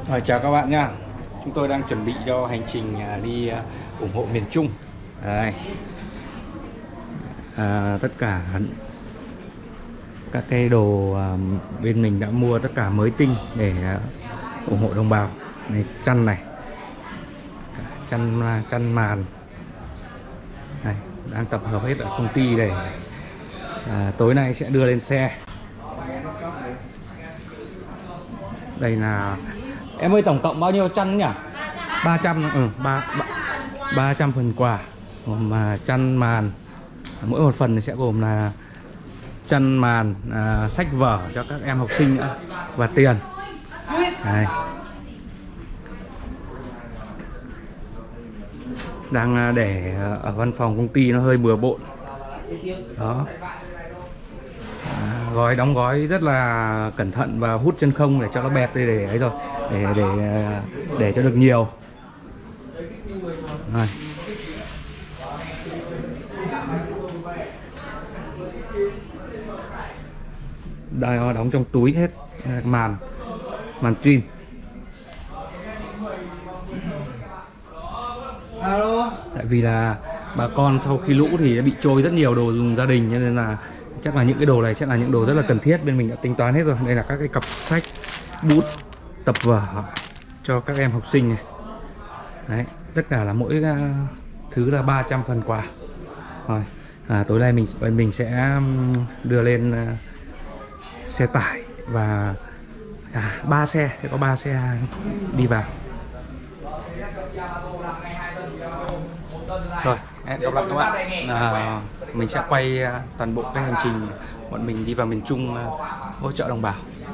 Chào các bạn nha. Chúng tôi đang chuẩn bị cho hành trình đi ủng hộ miền Trung. Đây. Tất cả các cái đồ bên mình đã mua tất cả mới tinh để ủng hộ đồng bào. Này, chăn này, chăn màn này, đang tập hợp hết ở công ty để tối nay sẽ đưa lên xe. Đây là em ơi, tổng cộng bao nhiêu chăn nhỉ? 300. 300 phần quà gồm chăn màn, mỗi một phần sẽ gồm là chăn màn, sách vở cho các em học sinh nữa và tiền. Đây. Đang để ở văn phòng công ty nó hơi bừa bộn đó. Đóng gói rất là cẩn thận và hút chân không để cho nó bẹp đây, để ấy rồi, để cho được nhiều. Rồi. Đây, nó đóng trong túi hết, màn twin. Tại vì là bà con sau khi lũ thì đã bị trôi rất nhiều đồ dùng gia đình, cho nên là chắc là những cái đồ này sẽ là những đồ rất là cần thiết, bên mình đã tính toán hết rồi. Đây là các cái cặp sách, bút, tập vở cho các em học sinh này. Đấy, tất cả là mỗi thứ là 300 phần quà. Rồi, tối nay bên mình sẽ đưa lên xe tải và 3 xe, sẽ có 3 xe đi vào. Rồi, hẹn gặp lại các bạn. Mình sẽ quay toàn bộ cái hành trình bọn mình đi vào miền Trung hỗ trợ đồng bào.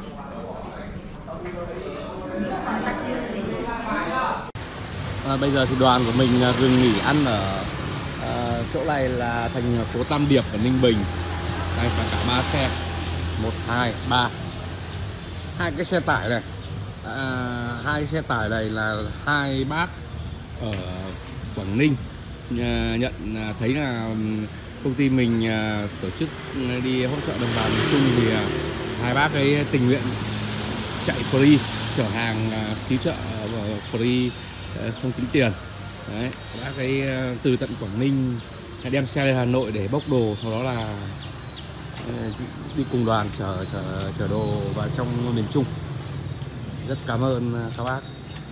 Bây giờ thì đoàn của mình dừng nghỉ ăn ở chỗ này là thành phố Tam Điệp ở Ninh Bình. Đây phải cả 3 xe, 1, 2, 3, 2 cái xe tải này. 2 cái xe tải này là 2 bác ở Quảng Ninh nhận thấy là công ty mình tổ chức đi hỗ trợ đồng bào miền Trung, thì 2 bác ấy tình nguyện chạy free chở hàng cứu trợ free, không tính tiền. Đấy, bác ấy từ tận Quảng Ninh đem xe lên Hà Nội để bốc đồ, sau đó là đi cùng đoàn chở đồ vào trong miền Trung. Rất cảm ơn các bác.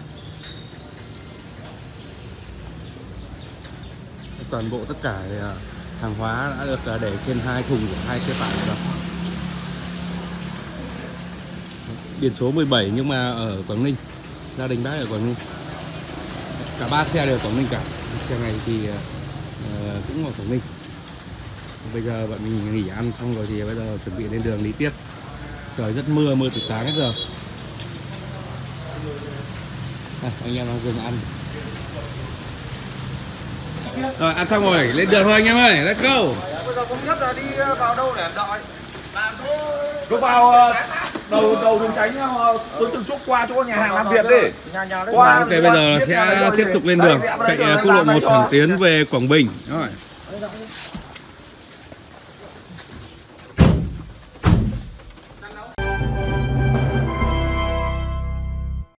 Toàn bộ tất cả hàng hóa đã được để trên 2 thùng của 2 xe tải rồi. Biển số 17 nhưng mà ở Quảng Ninh, gia đình bác ở Quảng Ninh. Cả 3 xe đều ở Quảng Ninh cả. Xe này thì cũng ở Quảng Ninh. Bây giờ bọn mình nghỉ ăn xong rồi thì bây giờ chuẩn bị lên đường đi tiếp. Trời rất mưa từ sáng hết giờ. Anh em đang dừng ăn. Rồi, ăn xong rồi, lên đường thôi anh em ơi, let's go. Bây giờ không biết là đi vào đâu để đợi. Lúc vào đầu đường tránh tôi từng chút qua chỗ nhà hàng làm việc đi. Ok, bây giờ sẽ tiếp tục lên đường, chạy quốc lộ 1 thẳng tiến về Quảng Bình. Rồi.